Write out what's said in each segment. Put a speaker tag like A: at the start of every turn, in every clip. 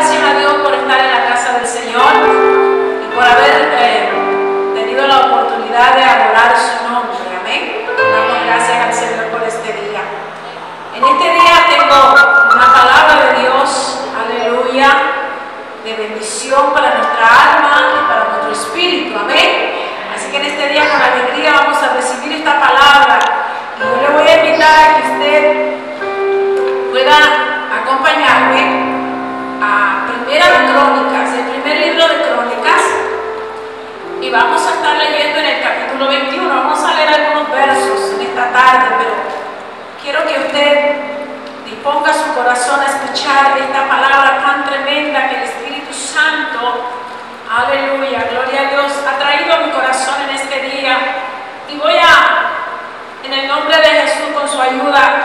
A: gracias a Dios por estar en la casa del Señor y por haber tenido la oportunidad de adorar su nombre. Amén. Damos gracias al Señor por este día. En este día tengo una palabra de Dios, aleluya, de bendición para nuestra alma y para nuestro espíritu. Amén. Así que en este día con alegría vamos a recibir esta palabra. Y yo le voy a invitar a que usted pueda acompañarme a Primera de Crónicas, el primer libro de Crónicas, y vamos a estar leyendo en el capítulo 21. Vamos a leer algunos versos en esta tarde, pero quiero que usted disponga su corazón a escuchar esta palabra tan tremenda que el Espíritu Santo, aleluya, gloria a Dios, ha traído a mi corazón en este día. Y voy en el nombre de Jesús, con su ayuda,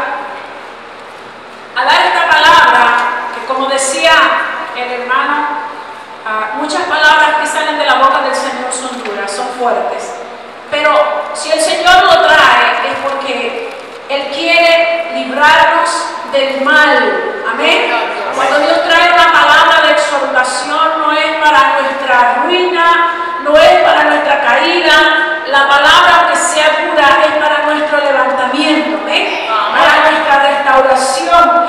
A: a dar esta palabra que, como decía el hermano, muchas palabras que salen de la boca del Señor son duras, son fuertes, pero si el Señor lo trae es porque Él quiere librarnos del mal. Amén. Cuando Dios trae una palabra de exhortación, no es para nuestra ruina, no es para nuestra caída. La palabra, aunque sea dura, es para nuestro levantamiento, para nuestra restauración,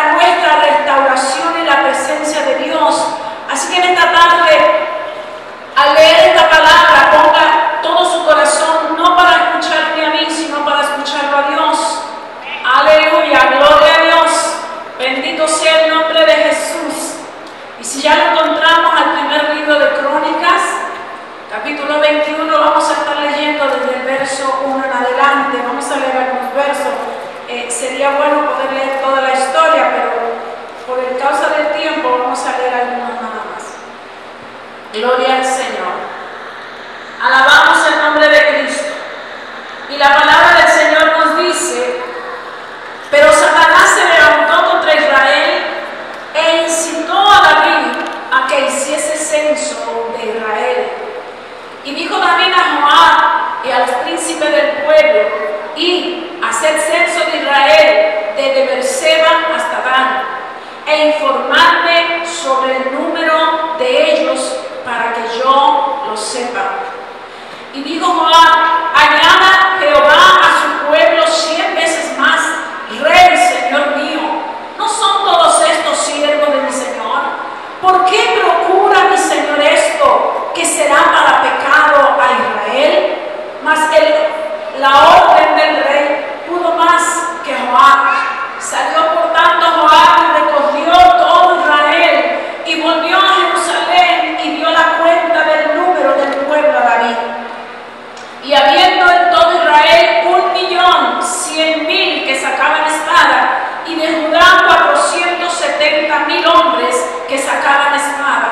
A: en la presencia de Dios. Así que en esta tarde, al leer esta palabra, ponga todo su corazón, no para escucharme a mí, sino para escucharlo a Dios. Aleluya, gloria a Dios, bendito sea el nombre de Jesús. Y si ya lo encontramos al primer libro de Crónicas, capítulo 21, vamos a estar leyendo desde el verso 1 en adelante. Vamos a leer algunos versos. Sería bueno poder leer toda la historia, pero por el causa del tiempo vamos a leer algunos nada más. Gloria al Señor. Alabamos el nombre de Cristo. Y la palabra del Señor nos dice: pero Satanás se levantó contra Israel e incitó a David a que hiciese censo de Israel. Y dijo David a Joab y a los príncipes del pueblo: y haced censo de Israel desde Beerseba hasta Dan, e informadme sobre el número de ellos para que yo lo sepa. Y dijo Joab: añada Jehová a su pueblo 100 veces más, Rey, Señor mío. ¿No son todos estos siervos de mi Señor? ¿Por qué procura mi Señor esto, que será para pecado a Israel? Mas la orden del rey pudo más que Joab. Salió por tanto Joab y recogió todo Israel y volvió a Jerusalén y dio la cuenta del número del pueblo a David. Y habiendo en todo Israel 1.100.000 que sacaban espada, y de Judá 470.000 hombres que sacaban espada.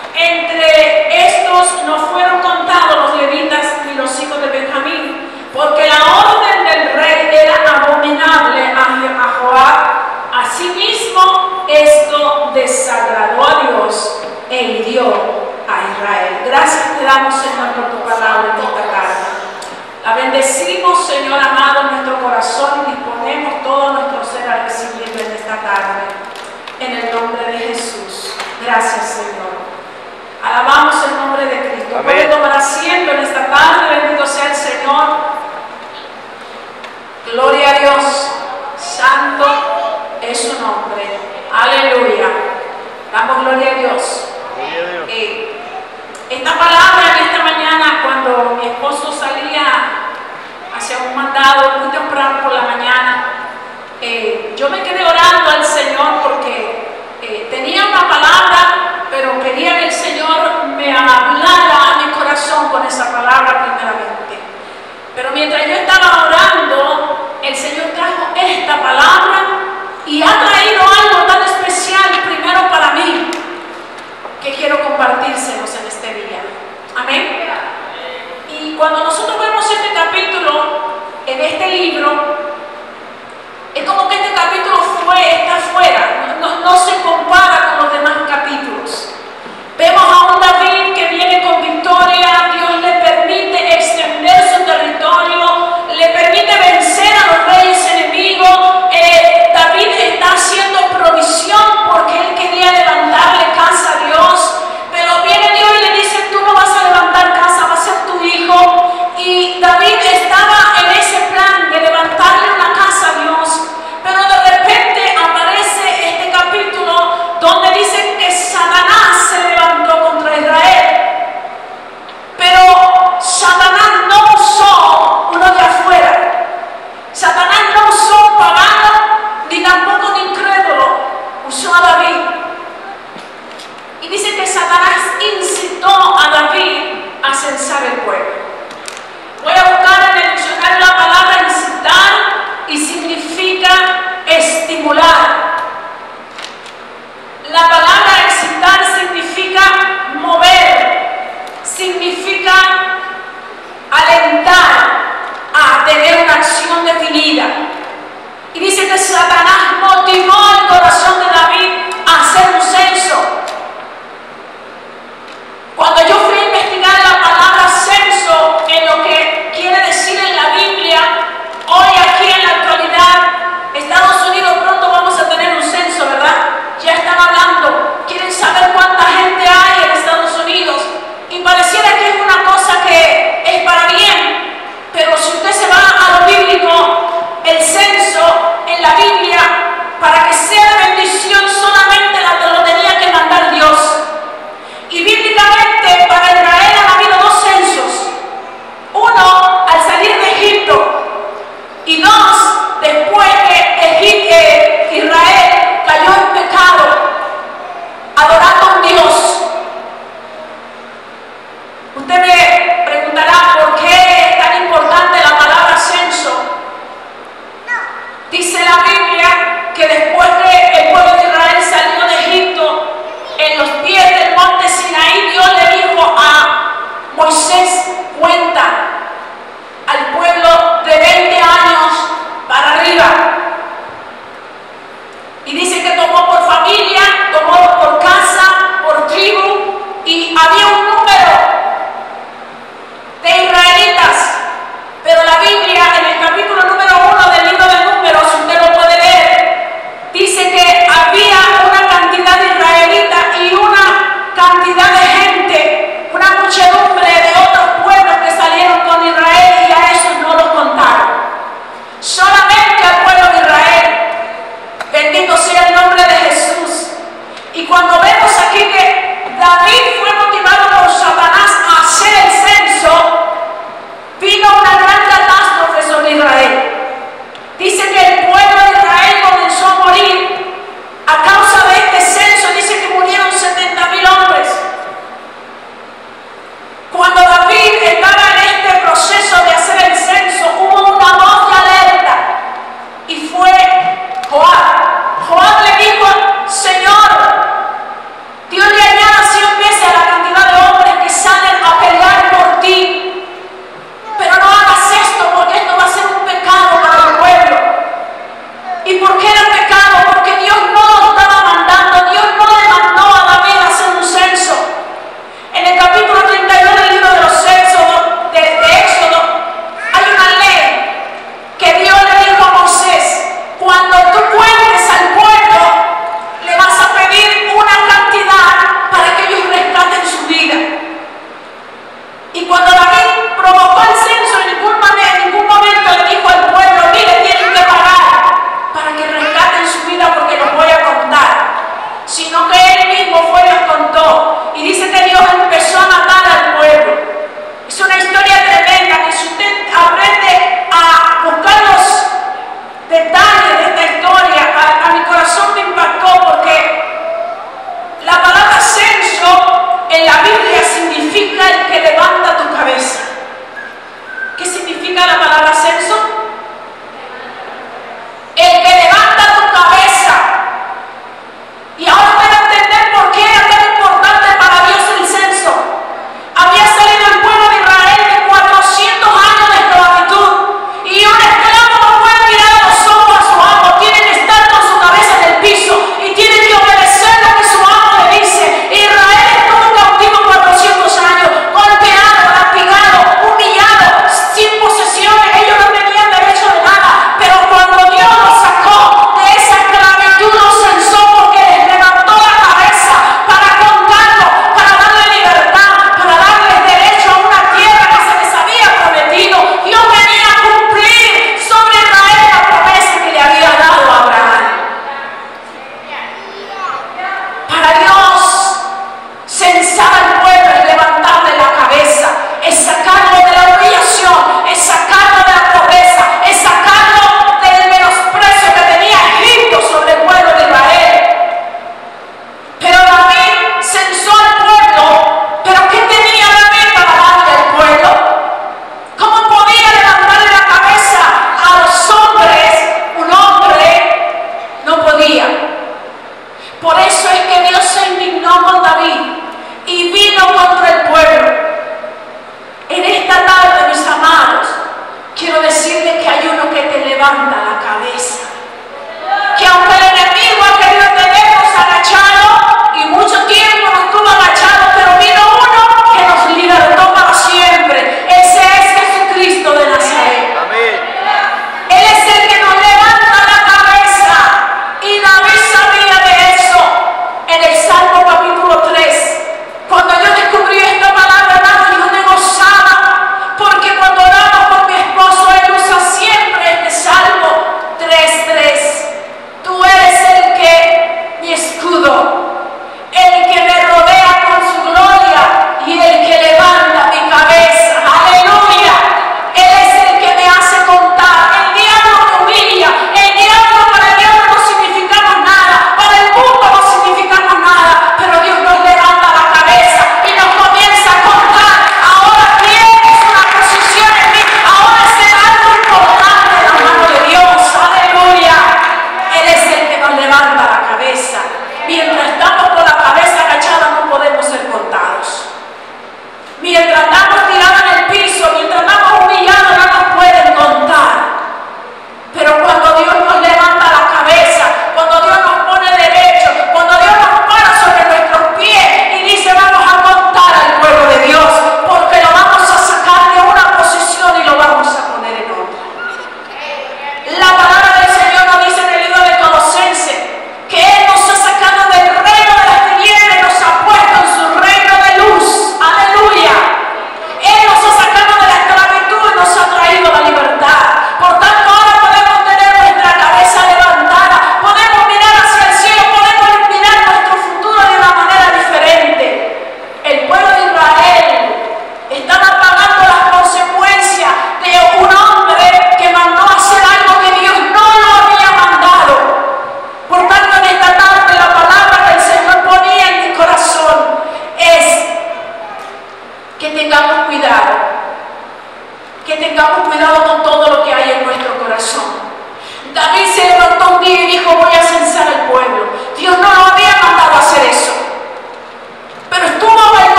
A: Entre estos no fueron contados los levitas ni los hijos de Benjamín, porque la orden del rey era abominable a Joab. Asimismo, esto desagradó a Dios e hirió a Israel. Gracias te damos, Señor, por tu palabra en esta tarde. La bendecimos, Señor amado, en nuestro corazón y disponemos todo nuestro ser a recibirla en esta tarde. En el nombre de Jesús. Gracias, Señor. Alabamos el nombre de Cristo. Puede tomar asiento en esta tarde. Bendito sea el Señor. Gloria a Dios. Santo es su nombre. Aleluya. Damos gloria a Dios. Esta palabra en esta mañana, cuando mi esposo salía hacia un mandado muy temprano por la mañana, yo me quedé orando al Señor porque tenía una palabra, pero quería que el Señor me hablara a mi corazón con esa palabra primeramente. Pero mientras yo estaba orando, el Señor trajo esta palabra y ha traído algo tan especial primero para mí, que quiero compartírselos en este día. Amén. Y cuando nosotros vemos este capítulo en este libro, es como que este capítulo está fuera, no se compara con los demás capítulos. Vemos a un David que viene con victoria. Dios le permite extender su territorio,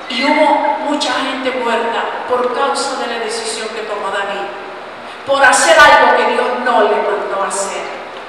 A: Y hubo mucha gente muerta por causa de la decisión que tomó David, por hacer algo que Dios no le mandó hacer.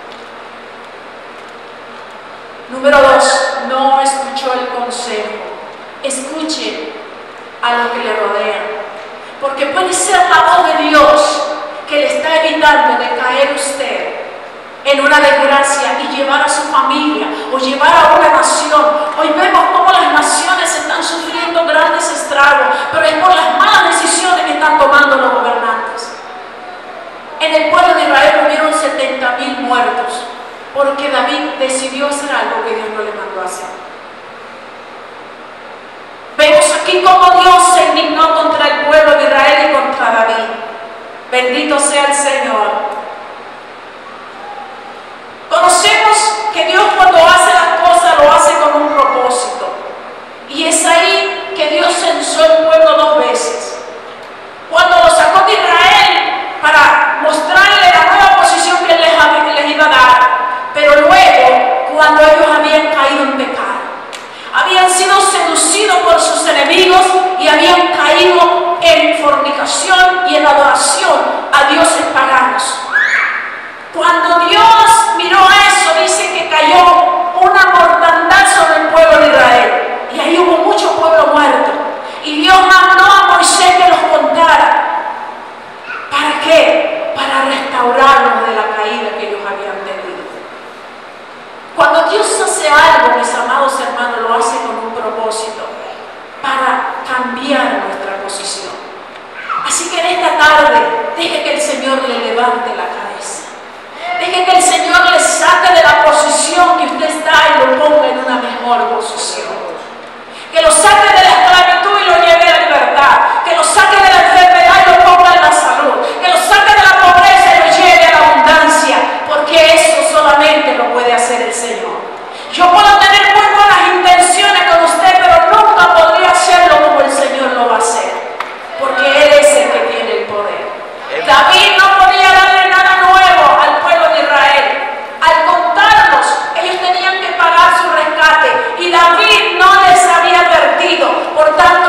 A: Número 2, no escuchó el consejo. Escuche a los que le rodean, porque puede ser la voz de Dios que le está evitando de caer usted en una desgracia y llevar a su familia o llevar a una nación. Hoy vemos cómo las naciones están sufriendo grandes estragos, pero es por las malas decisiones que están tomando los gobernantes. En el pueblo de Israel hubieron 70,000 muertos porque David decidió hacer algo que Dios no le mandó a hacer. Vemos aquí cómo Dios se indignó contra el pueblo de Israel y contra David. Bendito sea el Señor. Conocemos que Dios cuando hace las cosas lo hace con un propósito. Y es ahí que Dios censó el pueblo 2 veces. Cuando lo sacó de Israel para mostrarle la nueva posición que Él les iba a dar. Pero luego, cuando ellos habían caído en pecado, habían sido seducidos por sus enemigos y habían caído en fornicación y en adoración a dioses paganos. Cuando Dios miró eso, dice que cayó una mortandad sobre el pueblo de Israel. Y ahí hubo mucho pueblo muerto. Y Dios mandó a Moisés que los contara. ¿Para qué? Para restaurarlos de la caída que ellos habían tenido. Cuando Dios hace algo, mis amados hermanos, lo hace con un propósito. Para cambiar nuestra posición. Así que en esta tarde, deje que el Señor le levante la cabeza. Deje que el Señor le saque de la posición que usted está y lo ponga en una mejor posición. Que lo saque de la esclavitud y lo lleve a la libertad. Que lo saque de la enfermedad y lo ponga en la salud. Que lo saque de la pobreza y lo lleve a la abundancia. Porque eso solamente lo puede hacer el Señor. Yo puedo tener muy buenas intenciones con usted, pero nunca podría hacerlo como el Señor lo va a hacer. Porque Él es el que tiene el poder. David no podía darle nada nuevo al pueblo de Israel. Al contarlos, ellos tenían que pagar su rescate y David no les había advertido. Por tanto,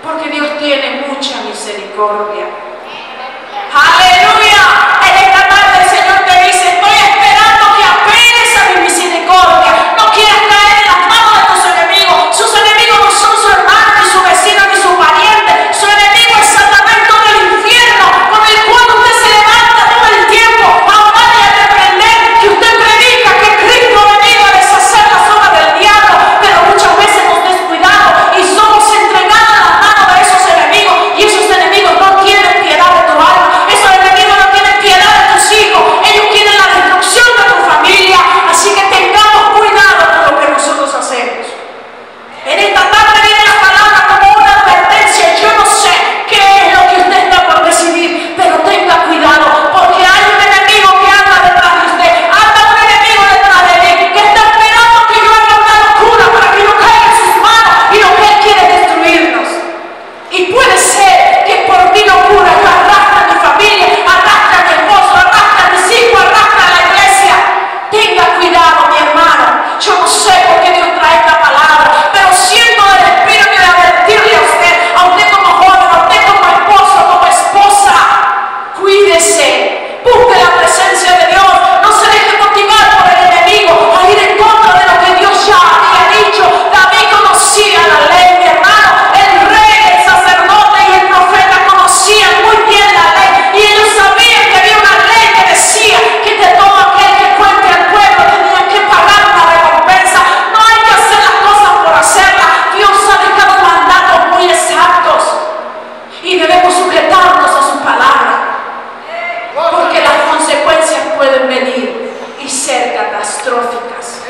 A: porque Dios tiene mucha misericordia. Aleluya. En esta tarde el Señor te dice: estoy esperando que apeles a mi misericordia. No quieras caer en las manos de tus enemigos. Sus enemigos no son su hermano, ni su vecino, ni su pariente. Su enemigo es Satanás, todo el infierno, con el cual usted se levanta todo el tiempo a orar y a reprender, que usted predica que Cristo ha venido a deshacer las obras del diablo, pero muchas veces nos descuidamos y somos entregados a las manos de esos enemigos, y esos enemigos no tienen piedad de tu alma. Esos enemigos no tienen piedad de tus hijos. Ellos quieren la destrucción de tu familia. Así que tengamos cuidado con lo que nosotros hacemos. En esta tarde viene la palabra como una advertencia. Yo no sé qué es lo que usted está por decidir, pero tenga cuidado, porque hay un enemigo que anda detrás de usted. Anda un enemigo detrás de él, que está esperando que yo haga una locura para que yo caiga en sus manos, y lo que él quiere es destruirnos. Y puede ser que por mi locura yo arrastre a mi familia, arrastre a mi esposo, arrastre a mis hijos, arrastre a la iglesia. Tenga cuidado, mi hermano. Yo no sé por qué Dios trae esta palabra, pero siento el espíritu de advertirle a usted como joven, a usted como esposo, como esposa. Cuídese, busque la presencia de Dios, no se deje motivar por el enemigo a ir en contra de lo que Dios ya había dicho. David conocía la ley, mi hermano. El rey, el sacerdote y el profeta conocían muy bien la ley, y ellos sabían que había una ley que decía que de todo aquel que cuente al pueblo tenía que pagar una recompensa. No hay que hacer las cosas por hacerlas. Dios ha dejado mandatos muy exactos y debemos sujetarnos a su palabra, porque las consecuencias pueden venir y ser catastróficas.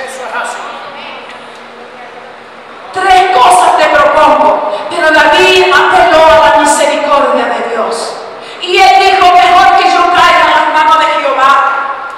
A: Tres cosas te propongo, pero David apeló a la misericordia de Dios, y él dijo: mejor que yo caiga en las manos de Jehová,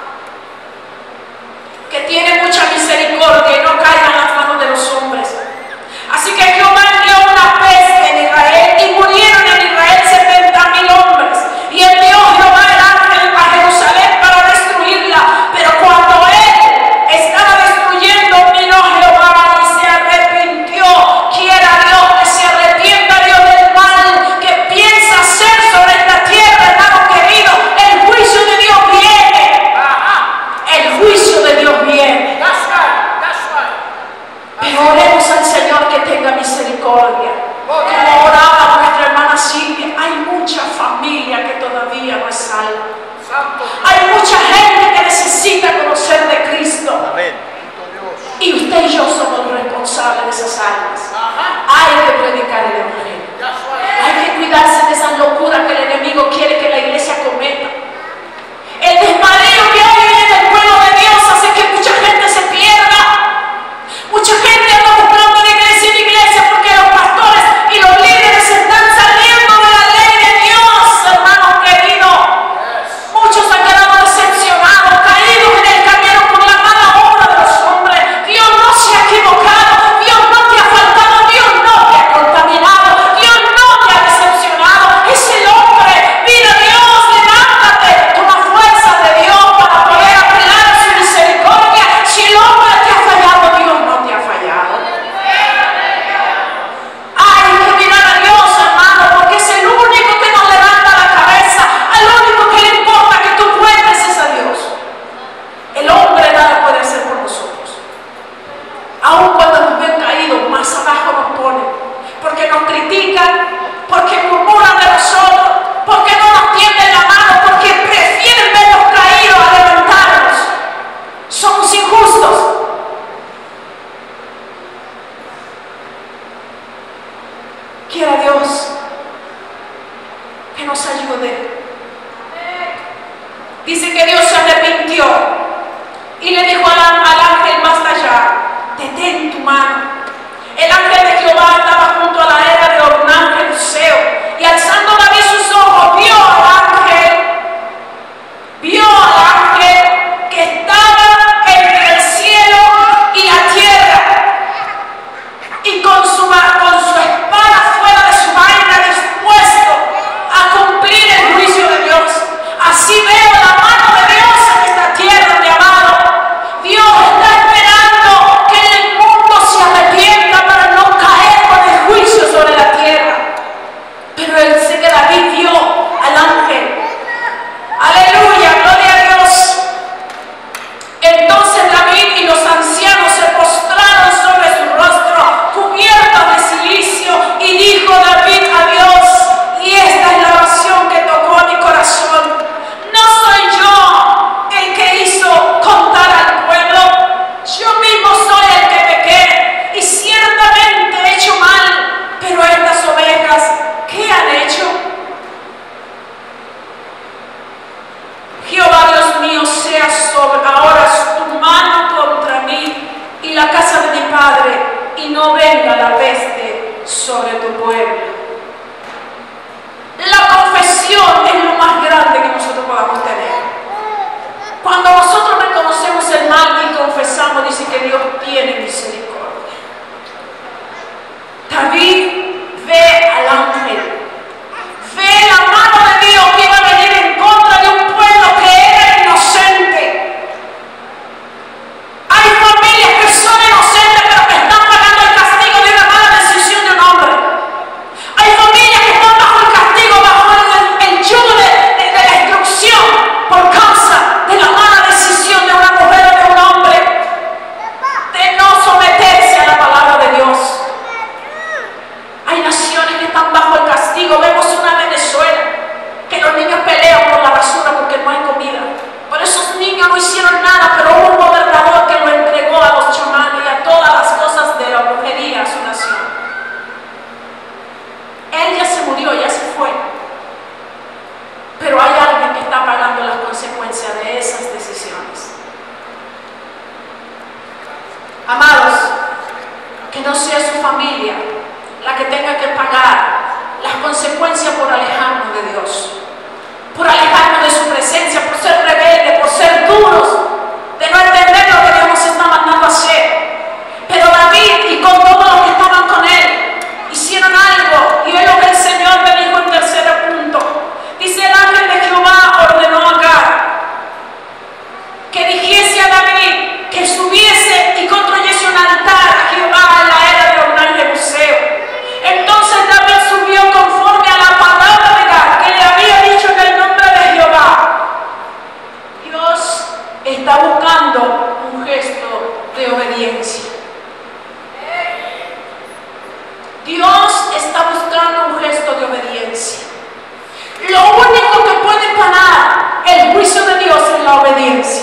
A: que tiene mucha misericordia, y no caiga en las manos de los hombres. Así que Jehová envió una peste en Israel, y murieron en Israel 70,000 hombres, y envió Jehová el ángel a Jerusalén para destruirla. Pero cuando él estaba destruyendo, vino Jehová y se arrepintió. Quiera Dios que se arrepienta Dios del mal que piensa hacer sobre esta tierra, hermano querido. El juicio de Dios viene. El juicio de Dios viene. Pero oremos al Señor que tenga misericordia. Como oraba nuestra hermana Silvia, hay mucha familia que todavía no es salva. Hay mucha gente que necesita conocer de Cristo. Y usted y yo somos responsables de esas almas. Hay que predicar el evangelio. Hay que cuidarse de esas locuras que el enemigo quiere que la iglesia cometa. El desmadero que hay en el pueblo de Dios hace que mucha gente se pierda. Mucha gente anda buscando de iglesia en iglesia porque los pastores y los líderes están saliendo de la ley de Dios, hermano querido. Muchos han quedado decepcionados, caídos en el camino por la mala obra de los hombres. Dios no se ha equivocado, Dios no te ha faltado, Dios no te ha contaminado, Dios no te ha decepcionado. Es el hombre. Mira, Dios, levántate, toma fuerza de Dios para poder apelar a su misericordia. Si el hombre te ha fallado, Dios no te ha fallado. Hay que mirar a Dios, hermano, porque es el único que nos levanta la cabeza. Al único que le importa que tú cuentes es a Dios. El hombre nada puede hacer por nosotros. Aun cuando nos ven caídos, más abajo nos ponen, porque nos critican, porque murmuran de nosotros, porque no nos tienden la mano, porque prefieren vernos caídos a levantarnos. Somos injustos. Quiera Dios que nos ayude. Dice que Dios se arrepintió y le dijo al ángel más allá: detén tu mano. El ángel de Jehová estaba junto a la era de Ornán, Jebuseo, y alzando David sus ojos, vio al ángel que estaba entre el cielo y la tierra, y con su espada fuera de su vaina, dispuesto a cumplir el juicio de Dios. Así veo la mano de Dios en esta tierra, mi amado. Dios está esperando que el mundo se arrepienta para no están bajo el castigo. Vemos una Venezuela que los niños pelean por la basura porque no hay comida. Pero esos niños no hicieron nada, pero hubo un gobernador que lo entregó a los chamanes y a todas las cosas de la brujería a su nación. Él ya se murió, ya se fue. Pero hay alguien que está pagando las consecuencias de esas decisiones. Amados, que no sea su familia la que tenga que pagar las consecuencias por alejarnos de Dios, por alejarnos de su presencia, por ser rebeldes, por ser duros, de no entender lo que Dios nos está mandando a hacer. Pero David y con todos los que estaban con él hicieron algo, y es lo que el Señor me dijo en tercer punto. Dice: el ángel de Jehová ordenó a Gad que dijese a David que subiese y construyese un altar a Jehová en la era de Orná y Jebuseo. Entonces David subió conforme a la palabra de Gad, que le había dicho en el nombre de Jehová. Dios está buscando un gesto de obediencia. Dios está buscando un gesto de obediencia. Lo único que puede parar el juicio de Dios es la obediencia.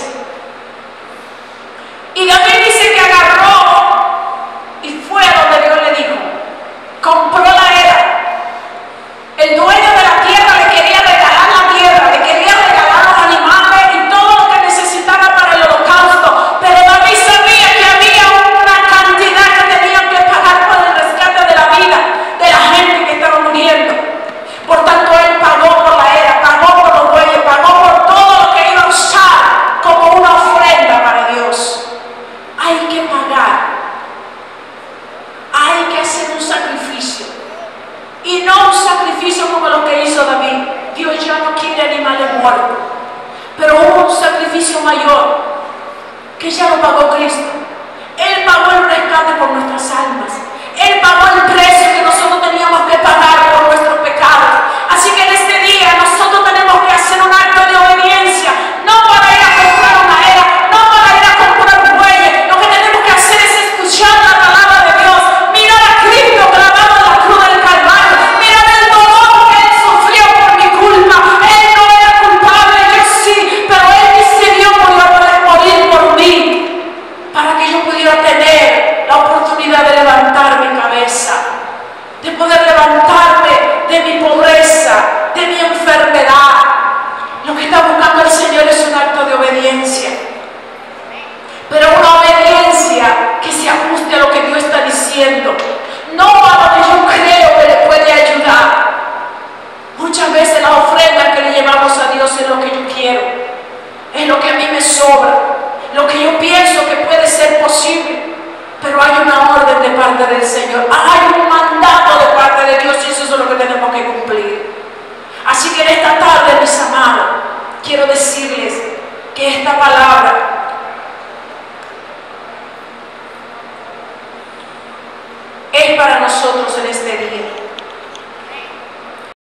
A: Y David dice que agarró y fue a donde Dios le dijo. Compró la era. El dueño de la tierra le quería regalar la tierra, le quería regalar los animales y todo lo que necesitaba para el holocausto. Pero David sabía que había una cantidad que tenían que pagar por el rescate de la vida de la gente que estaba muriendo. Por tanto, él pagó por la era, pagó por los bueyes, pagó por todo lo que iba a usar como una ofrenda para Dios. Hay que pagar. Hay que hacer un sacrificio. Y no un sacrificio como lo que hizo David. Dios ya no quiere animales muertos. Pero hubo un sacrificio mayor que ya lo pagó Cristo. Él pagó el rescate por nuestras almas. Él pagó el precio que nosotros teníamos que pagar por nuestros pecados. Así que en este día nosotros tenemos que hacer un acto de obediencia. No para ir a comprar una era, no para ir a comprar un buey. Lo que tenemos que hacer es escuchar la palabra de Dios. Mirar a Cristo clavado en la cruz del Calvario. Mirar el dolor que Él sufrió por mi culpa. Él no era culpable, yo sí, pero Él decidió morir por mí, para que yo pudiera tener la oportunidad de levantar mi cabeza, de poder levantarme de mi pobreza, de mi enfermedad. Lo que está buscando el Señor es un acto de obediencia, pero una obediencia que se ajuste a lo que Dios está diciendo, no a lo que yo creo que le puede ayudar. Muchas veces las ofrendas que le llevamos a Dios es lo que yo quiero, es lo que a mí me sobra, lo que yo pienso que puede ser posible. Pero hay una orden de parte del Señor, hay un mandato de parte de Dios, y eso es lo que tenemos que cumplir. Así que en esta tarde, mis amados, quiero decirles que esta palabra